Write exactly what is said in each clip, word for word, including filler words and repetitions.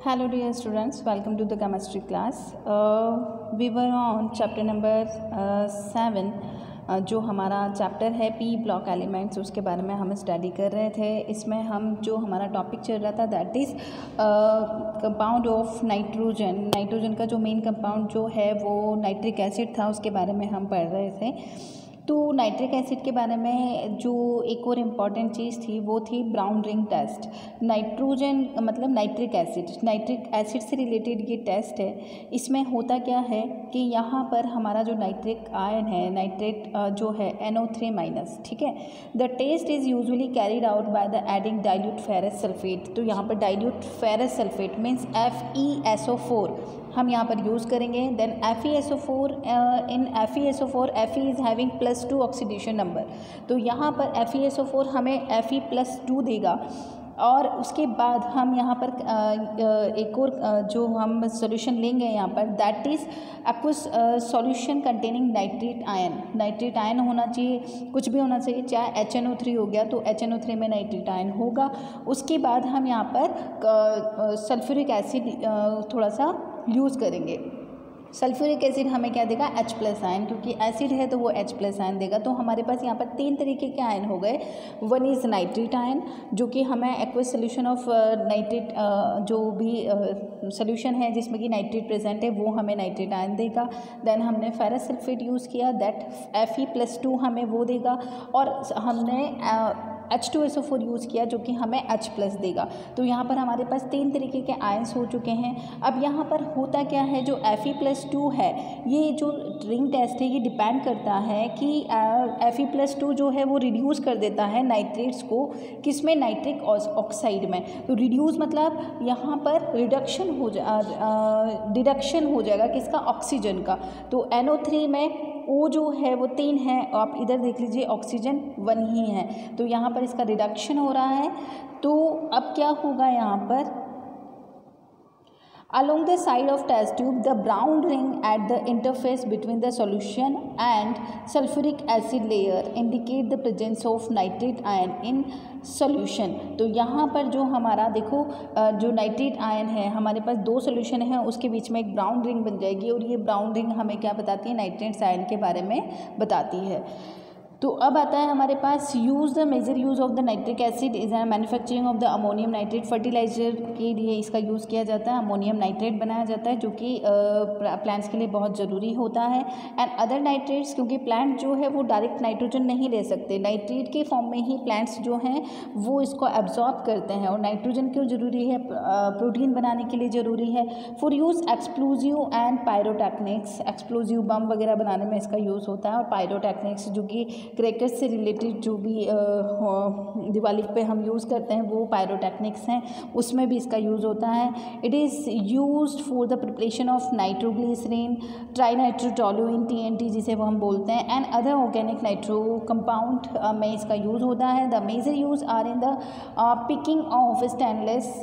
Hello dear students, welcome to the chemistry class. Uh, we were on chapter number uh, seven. uh, जो हमारा chapter है P block elements, उसके बारे में हम स्टडी कर रहे थे. इसमें हम जो हमारा टॉपिक चल रहा था that is compound of nitrogen. Nitrogen का जो मेन कंपाउंड जो है वो नाइट्रिक एसिड था, उसके बारे में हम पढ़ रहे थे. तो नाइट्रिक एसिड के बारे में जो एक और इम्पॉर्टेंट चीज़ थी वो थी ब्राउन रिंग टेस्ट. नाइट्रोजन मतलब नाइट्रिक एसिड, नाइट्रिक एसिड से रिलेटेड ये टेस्ट है. इसमें होता क्या है कि यहाँ पर हमारा जो नाइट्रिक आयन है, नाइट्रेट जो है एन ओ थ्री माइनस, ठीक है. The test is usually carried out by the adding dilute ferrous sulphate. तो यहाँ पर dilute ferrous sulphate means F E S O four हम यहाँ पर यूज़ करेंगे. Then F E S O four, in F E S O four F E is having plus two oxidation number. तो यहाँ पर F E S O four हमें F E plus two देगा. और उसके बाद हम यहाँ पर एक और जो हम सॉल्यूशन लेंगे यहाँ पर that is aqueous solution containing nitrate ion. Nitrate ion होना चाहिए, कुछ भी होना चाहिए, चाहे एच एन ओ थ्री हो गया तो एच एन ओ थ्री में नाइट्रेट आयन होगा. उसके बाद हम यहाँ पर सल्फ्यूरिक एसिड थोड़ा सा यूज़ करेंगे. सल्फ्यूरिक एसिड हमें क्या देगा, H प्लस आयन, क्योंकि एसिड है तो वो H प्लस आयन देगा. तो हमारे पास यहाँ पर तीन तरीके के आयन हो गए. वन इज़ नाइट्रेट आयन जो कि हमें एक्वस सोल्यूशन ऑफ नाइट्रेट, जो भी सोल्यूशन है जिसमें कि नाइट्रेट प्रेजेंट है वो हमें नाइट्रेट आयन देगा. देन हमने फेरस सल्फेट यूज़ किया, that F E plus two हमें वो देगा. और हमने H two S O four use किया जो कि हमें H प्लस देगा. तो यहाँ पर हमारे पास तीन तरीके के आयंस हो चुके हैं. अब यहाँ पर होता क्या है, जो एफ ई प्लस टू है, ये जो रिंग टेस्ट है ये डिपेंड करता है कि एफ ई प्लस टू जो है वो रिड्यूस कर देता है नाइट्रेट्स को, किसमें, नाइट्रिक ऑक्साइड में. तो रिड्यूस मतलब यहाँ पर रिडक्शन हो जा डिडक्शन हो जाएगा किसका, ऑक्सीजन का. तो एन ओ थ्री में ओ जो है वो तीन है, आप इधर देख लीजिए ऑक्सीजन वन ही है. तो यहाँ पर इसका रिडक्शन हो रहा है. तो अब क्या होगा यहाँ पर, along the side of test tube the brown ring at the interface between the solution and sulfuric acid layer indicate the presence of nitrate ion in solution. तो यहाँ पर जो हमारा देखो जो नाइट्रेट आयन है, हमारे पास दो सोल्यूशन है, उसके बीच में एक ब्राउन रिंग बन जाएगी. और ये ब्राउन रिंग हमें क्या बताती है, नाइट्रेट आयन के बारे में बताती है. तो अब आता है हमारे पास use the major use of the nitric acid is manufacturing of the ammonium nitrate. Fertilizer के लिए इसका यूज़ किया जाता है, अमोनियम नाइट्रेट बनाया जाता है जो कि प्लांट्स के लिए बहुत ज़रूरी होता है. एंड अदर नाइट्रेट्स, क्योंकि प्लांट जो है वो डायरेक्ट नाइट्रोजन नहीं ले सकते, नाइट्रेट के फॉर्म में ही प्लांट्स जो हैं वो इसको एब्जॉर्ब करते हैं. और नाइट्रोजन क्यों ज़रूरी है, प्रोटीन बनाने के लिए ज़रूरी है. For use explosive and pyrotechnics, explosive bomb वगैरह बनाने में इसका यूज़ होता है. और पायरोटेक्निक्स जो कि क्रैकर्स से रिलेटेड जो भी दिवाली पे हम यूज़ करते हैं वो पायरोटेक्निक्स हैं, उसमें भी इसका यूज़ होता है. It is used for the preparation of nitroglycerine, trinitrotoluene, T N T जिसे वो हम बोलते हैं, and other organic nitro compound में इसका यूज़ होता है. The major use are in the picking of stainless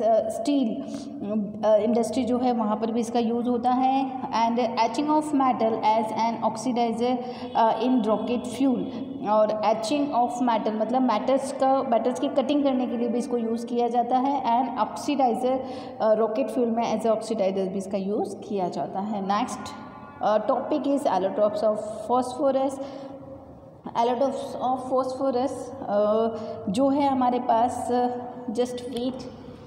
steel industry जो है वहाँ पर भी इसका यूज़ होता है. And etching of metal as an oxidizer in rocket fuel. और एचिंग ऑफ मेटल मतलब मेटल्स का मेटल्स की कटिंग करने के लिए भी इसको यूज़ किया जाता है. एंड ऑक्सीडाइजर रॉकेट फ्यूल में एज ए ऑक्सीडाइजर भी इसका यूज़ किया जाता है. Next topic is allotropes of phosphorus. Allotropes of phosphorus जो है हमारे पास, जस्ट वेट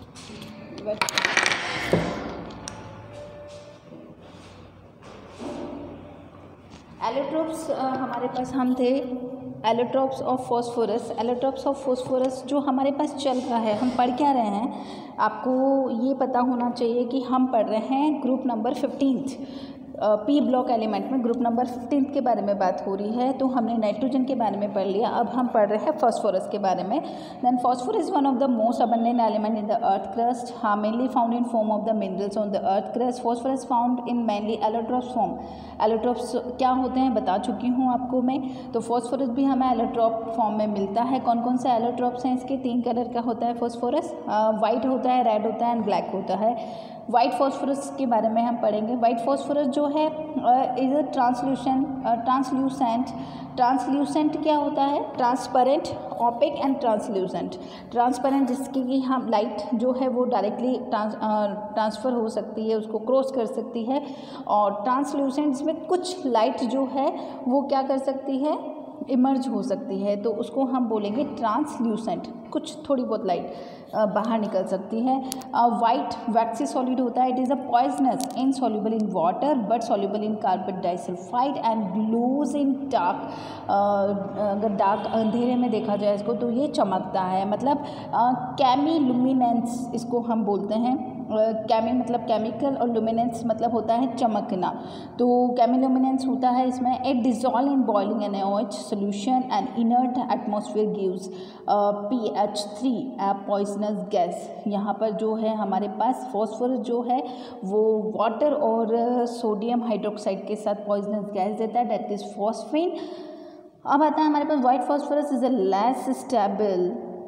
एलोट्रोप्स हमारे पास हम थे allotropes of phosphorus. Allotropes of phosphorus जो हमारे पास चल रहा है, हम पढ़ क्या रहे हैं, आपको ये पता होना चाहिए कि हम पढ़ रहे हैं group number fifteenth P block element में ग्रुप नंबर फिफ्टीन के बारे में बात हो रही है. तो हमने नाइट्रोजन के बारे में पढ़ लिया, अब हम पढ़ रहे हैं फॉस्फोरस के बारे में. Then phosphorus one of the most abundant element in the earth crust, हाँ mainly found in form of the minerals on the earth crust. Phosphorus found in mainly allotropes form. Allotropes क्या होते हैं बता चुकी हूँ आपको मैं. तो फॉस्फोरस भी हमें एलोट्रोप फॉर्म में मिलता है. कौन कौन से एलोट्रोप्स हैं, इसके तीन कलर का होता है फॉस्फोरस, वाइट होता है, रेड होता है एंड ब्लैक होता है. वाइट फॉस्फोरस के बारे में हम पढ़ेंगे. वाइट फॉस्फोरस जो है is a translucent translucent. Translucent क्या होता है? Transparent, opaque and translucent. Transparent जिसकी कि हम लाइट जो है वो डायरेक्टली ट्रांस ट्रांसफ़र हो सकती है, उसको क्रॉस कर सकती है, और ट्रांसल्यूसेंट जिसमें कुछ लाइट जो है वो क्या कर सकती है? इमर्ज हो सकती है, तो उसको हम बोलेंगे ट्रांसल्यूसेंट। कुछ थोड़ी बहुत लाइट बाहर निकल सकती है। वाइट वैक्सी सॉलिड होता है। It is a poisonous, insoluble in water but soluble in carbon disulphide and glows in dark. अगर डार्क अंधेरे में देखा जाए इसको तो ये चमकता है, मतलब कैमीलुमिनेंस इसको हम बोलते हैं। कैमी मतलब केमिकल और लुमिनेंस मतलब होता है चमकना। तो कैमीलुमिनेंस होता है इसमें। It dissolve in boiling N H solution and inert atmosphere gives P H three poisonous gas. यहाँ पर जो है हमारे पास फॉस्फोरस जो है वो वाटर और सोडियम हाइड्रोक्साइड के साथ पॉइजनस गैस देता है, दैट इज फॉस्फेन। अब आता है हमारे पास white phosphorus is a less stable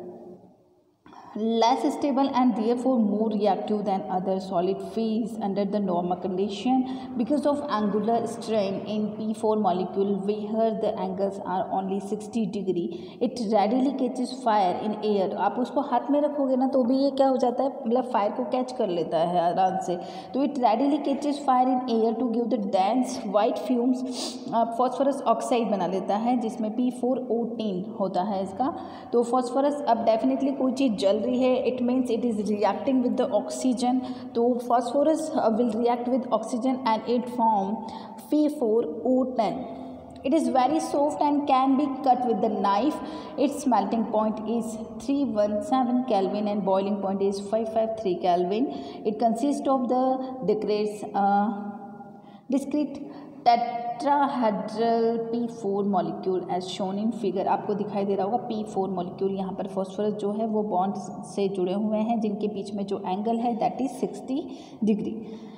less stable and therefore more reactive than other solid phase under the normal condition because of angular strain in P four molecule where the angles are only sixty degree. It readily catches fire in air. आप उसको हाथ में रखोगे ना तो भी ये क्या हो जाता है, मतलब फायर को कैच कर लेता है आराम से। तो it readily catches fire in air to give the dense white fumes. Phosphorus oxide बना लेता है जिसमें P four O ten होता है इसका। तो फॉस्फोरस, अब डेफिनेटली कोई चीज़ जल रही है, it means it is reacting with the oxygen. तो phosphorus will react with oxygen and it form P four O ten. It is very soft and can be cut with the knife. Its melting point is three hundred seventeen Kelvin and boiling point is five hundred fifty-three Kelvin. It consists of the discrete uh, discrete tetrahedral P four molecule as shown in figure. आपको दिखाई दे रहा होगा P four molecule. यहाँ पर phosphorus जो है वो bond से जुड़े हुए हैं जिनके बीच में जो एंगल है that is sixty degree.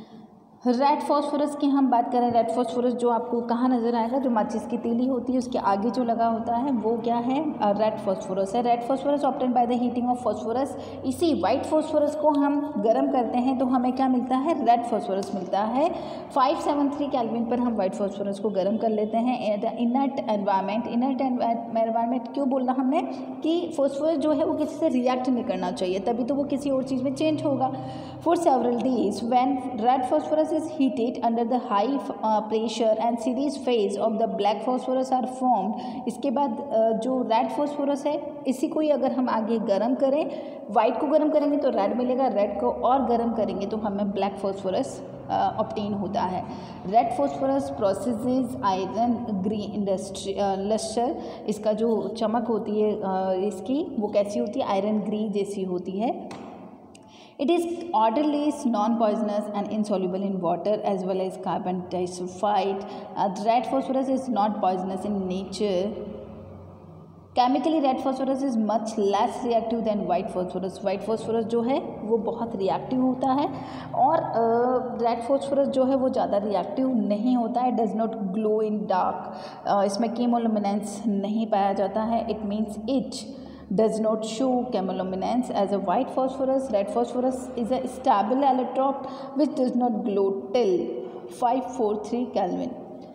Red phosphorus की हम बात करें, रेड फॉस्फोरस जो आपको कहाँ नज़र आएगा, जो माचिस की तीली होती है उसके आगे जो लगा होता है वो क्या है? रेड फॉस्फोरस है। Red phosphorus obtain by the heating of phosphorus. इसी वाइट फॉस्फोरस को हम गर्म करते हैं तो हमें क्या मिलता है? रेड फॉस्फोरस मिलता है। फाइव सेवन थ्री केल्विन पर हम वाइट फॉस्फोरस को गर्म कर लेते हैं। इनर्ट एनवायरमेंट, इनर्ट एनवायरमेंट क्यों बोलना हमने कि फॉस्फोरस जो है वो किसी से रिएक्ट नहीं करना चाहिए, तभी तो वो किसी और चीज़ में चेंज होगा। For several days when red phosphorus is heated under the high uh, pressure and series phase of the black phosphorus are formed. इसके बाद uh, जो रेड फॉस्फोरस है इसी को ही अगर हम आगे गर्म करें, वाइट को गर्म करेंगे तो रेड मिलेगा, रेड को और गर्म करेंगे तो हमें ब्लैक फॉस्फोरस ऑब्टेन uh, होता है। Red phosphorus possesses iron green industry lustre. इसका जो चमक होती है uh, इसकी वो कैसी होती है? आयरन ग्री जैसी होती है। It is odorless, non-poisonous and insoluble in water as well as carbon disulfide. Uh, red phosphorus is not poisonous in nature. Chemically, red phosphorus is much less reactive than white phosphorus. White phosphorus जो है वो बहुत reactive होता है और uh, red phosphorus जो है वो ज़्यादा reactive नहीं होता है. Does not glow in dark. uh, इसमें chemoluminescence नहीं पाया जाता है. It means it does not show chemoluminescence as a white phosphorus. Red phosphorus is a stable allotrope which does not glow till five forty-three Kelvin.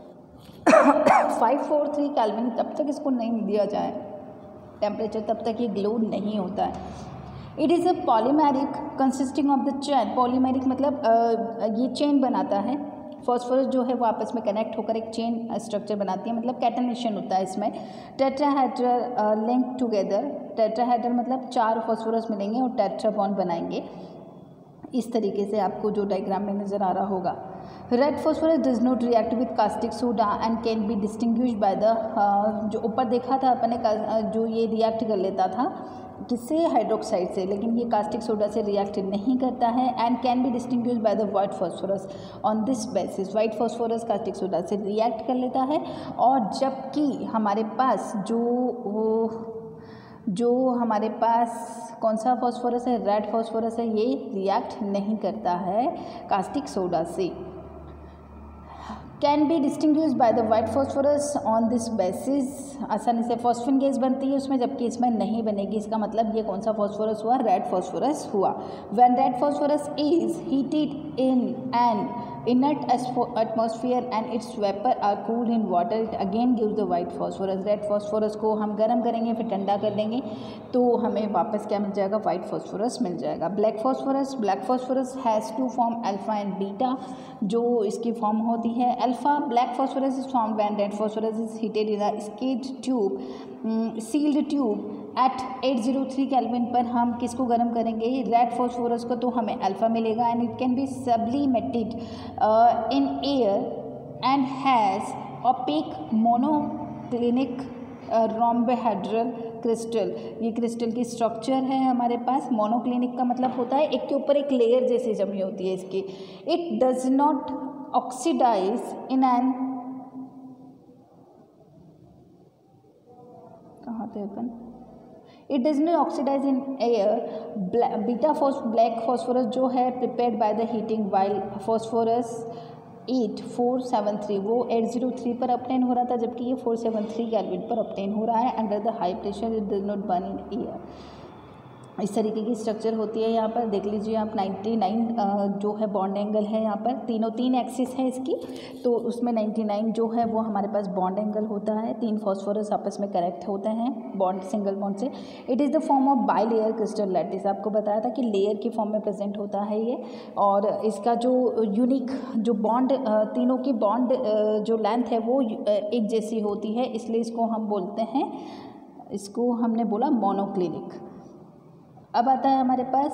five forty-three Kelvin तब तक इसको नहीं दिया जाए टेम्परेचर, तब तक ये ग्लो नहीं होता है. It is a polymeric consisting of the chain. Polymeric मतलब uh, ये चेन बनाता है. फॉस्फोरस जो है वो आपस में कनेक्ट होकर एक चेन स्ट्रक्चर बनाती है, मतलब कैटनेशन होता है इसमें. Tetrahedral link together. टेट्राहेड्रल मतलब चार फॉस्फोरस मिलेंगे और टेट्रा बॉन्ड बनाएंगे. इस तरीके से आपको जो डायग्राम में नज़र आ रहा होगा. Red phosphorus does not react with caustic soda and can be distinguished by the, जो ऊपर देखा था अपने का, जो ये रिएक्ट कर लेता था किससे? हाइड्रोक्साइड से, लेकिन ये कास्टिक सोडा से रिएक्ट नहीं करता है. And can be distinguished by the white phosphorus on this basis. White phosphorus caustic soda से रिएक्ट कर लेता है, और जबकि हमारे पास जो वो जो हमारे पास कौन सा फॉस्फोरस है? रेड फॉस्फोरस है, ये रिएक्ट नहीं करता है कास्टिक सोडा से. Can be distinguished by the white phosphorus on this basis. आसानी से फॉस्फिन गैस बनती है उसमें, जबकि इसमें नहीं बनेगी. इसका मतलब ये कौन सा फॉस्फोरस हुआ? रेड फॉस्फोरस हुआ. When red phosphorus is heated in an inert atmosphere and its vapor are cooled in water, it again gives the white phosphorus. Red phosphorus को हम गर्म करेंगे फिर ठंडा कर देंगे तो हमें वापस क्या मिल जाएगा, वाइट phosphorus मिल जाएगा. Black phosphorus, black phosphorus has two form alpha and beta. जो इसकी फॉर्म होती है alpha, black phosphorus is formed when red phosphorus is heated in a skid tube, sealed tube at eight zero three kelvin पर हम किसको गर्म करेंगे, red phosphorus को, तो हमें अल्फ़ा मिलेगा. And it can be sublimated in air and has opaque monoclinic rhombohedral crystal. ये क्रिस्टल की स्ट्रक्चर है हमारे पास. मोनोक्लिनिक का मतलब होता है एक के ऊपर एक लेयर जैसी जमी होती है इसकी. It does not oxidize in an, कहाँ थे अपन, it does not oxidize in air. Beta phos black phosphorus जो है prepared by the heating, white phosphorus at four seven three वो एट ज़ीरो थ्री पर ऑब्टेन हो रहा था, जबकि ये फोर सेवन थ्री केल्विन पर ऑब्टेन हो रहा है. Under the high pressure it does not burn in air. इस तरीके की स्ट्रक्चर होती है. यहाँ पर देख लीजिए आप नाइन्टी नाइन जो है बॉन्ड एंगल है. यहाँ पर तीनों तीन एक्सिस है इसकी, तो उसमें नाइन्टी नाइन जो है वो हमारे पास बॉन्ड एंगल होता है. तीन फॉस्फोरस आपस में कनेक्ट होते हैं बॉन्ड, सिंगल बॉन्ड से. It is the form of bilayer crystal lattice. आपको बताया था कि लेयर की फॉर्म में प्रेजेंट होता है ये. और इसका जो यूनिक जो बॉन्ड, तीनों की बॉन्ड जो लेंथ है वो एक जैसी होती है, इसलिए इसको हम बोलते हैं, इसको हमने बोला मोनोक्लिनिक. अब आता है हमारे पास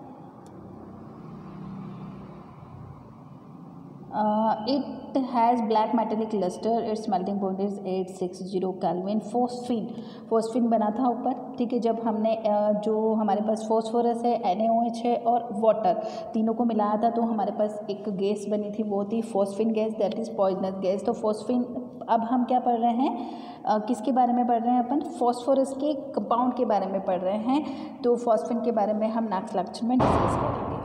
it has black metallic lustre, its melting point is at six zero kelvin. Phosphine, phosphine बना था ऊपर, ठीक है. जब हमने uh, जो हमारे पास फॉस्फोरस है, एन ए ओ एच है और वाटर, तीनों को मिलाया था तो हमारे पास एक गैस बनी थी, वो थी phosphine gas, that is poisonous gas. तो फोस्फिन, अब हम क्या पढ़ रहे हैं, uh, किसके बारे में पढ़ रहे हैं अपन, फॉस्फोरस के कंपाउंड के बारे में पढ़ रहे हैं. तो फॉस्फिन के बारे में हम नेक्स्ट लेक्चर में डिस्कस करेंगे.